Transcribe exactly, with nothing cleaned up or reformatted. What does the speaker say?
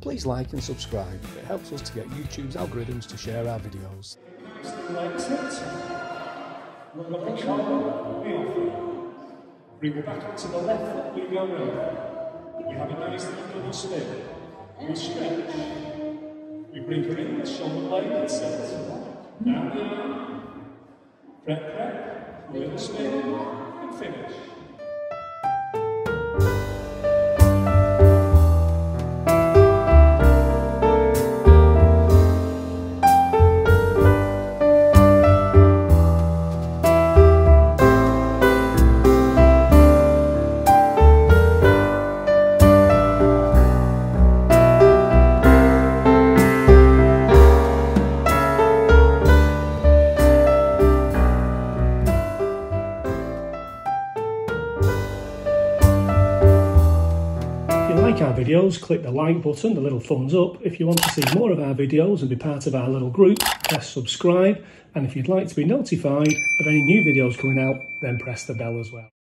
Please like and subscribe, it helps us to get YouTube's algorithms to share our videos. Bring it back up to the left, we go round. We have a nice little double spin. We stretch. We bring her in with shoulder blade and set. Down the arm. Prep, prep. Little spin. And finish. If you like our videos, click the like button, the little thumbs up. If you want to see more of our videos and be part of our little group, press subscribe. And if you'd like to be notified of any new videos coming out, then press the bell as well.